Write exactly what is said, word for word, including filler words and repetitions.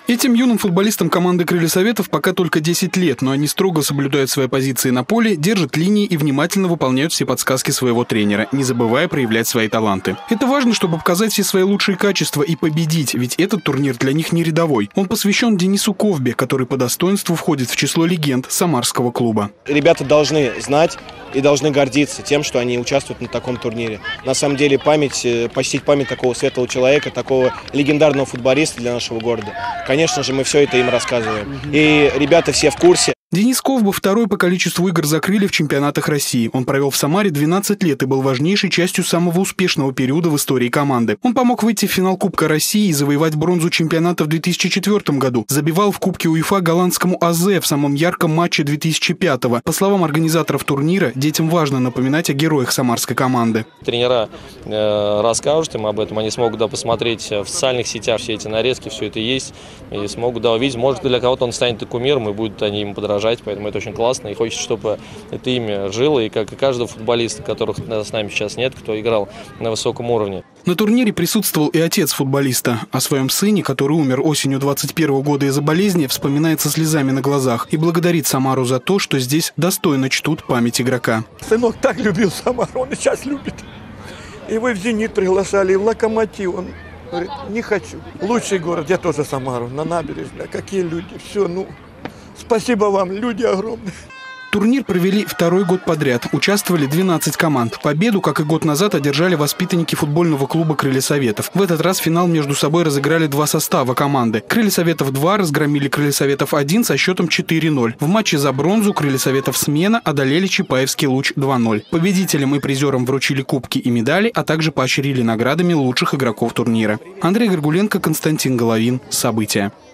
Этим юным футболистам команды «Крылья Советов» пока только десять лет, но они строго соблюдают свои позиции на поле, держат линии и внимательно выполняют все подсказки своего тренера, не забывая проявлять свои таланты. Это важно, чтобы показать все свои лучшие качества и победить, ведь этот турнир для них не рядовой. Он посвящен Денису Ковбе, который по достоинству входит в число легенд самарского клуба. Ребята должны знать и должны гордиться тем, что они участвуют на таком турнире. На самом деле память, почтить память такого светлого человека, такого легендарного футболиста для нашего города. Конечно же, мы все это им рассказываем. И ребята все в курсе. Денис Ковба второй по количеству игр за «Крылья» в чемпионатах России. Он провел в Самаре двенадцать лет и был важнейшей частью самого успешного периода в истории команды. Он помог выйти в финал Кубка России и завоевать бронзу чемпионата в две тысячи четвёртом году. Забивал в Кубке УЕФА голландскому АЗ в самом ярком матче две тысячи пятого. По словам организаторов турнира, детям важно напоминать о героях самарской команды. Тренера э, расскажут им об этом, они смогут да, посмотреть в социальных сетях все эти нарезки, все это есть, и смогут да, увидеть. Может, для кого-то он станет и кумиром, и будут они ему подражать. Поэтому это очень классно, и хочется, чтобы это имя жило, и как и каждого футболиста, которых с нами сейчас нет, кто играл на высоком уровне. На турнире присутствовал и отец футболиста. О своем сыне, который умер осенью двадцать первого года из-за болезни, вспоминает со слезами на глазах и благодарит Самару за то, что здесь достойно чтут память игрока. Сынок так любил Самару, он и сейчас любит. Его в «Зенит» приглашали, в «Локомотив». Он говорит, не хочу. Лучший город, я тоже Самару, на набережной. Какие люди, все, ну... Спасибо вам, люди огромные. Турнир провели второй год подряд. Участвовали двенадцать команд. Победу, как и год назад, одержали воспитанники футбольного клуба «Крылья Советов». В этот раз финал между собой разыграли два состава команды. «Крылья Советов два» разгромили «Крылья Советов один» со счетом четыре ноль. В матче за бронзу «Крылья Советов» «Смена» одолели Чапаевский «Луч» два ноль. Победителям и призерам вручили кубки и медали, а также поощрили наградами лучших игроков турнира. Андрей Горгуленко, Константин Головин. События.